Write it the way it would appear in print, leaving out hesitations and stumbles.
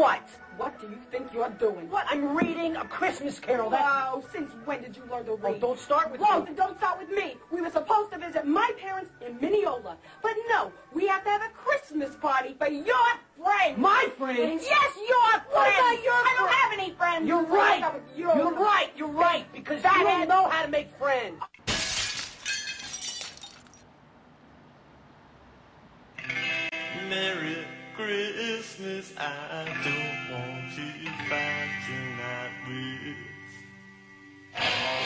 what? What do you think you're doing? What? I'm reading A Christmas Carol. Wow, since when did you learn to read? Oh, don't start with Well, me. don't start with me. We were supposed to visit my parents in Mineola. But no, we have to have a Christmas party for your friends. My friends? Yes, your friends. What about your I don't friends? have any friends. You're right. You're right, because you don't know how to make friends. Merry Christmas, I don't want to fight tonight with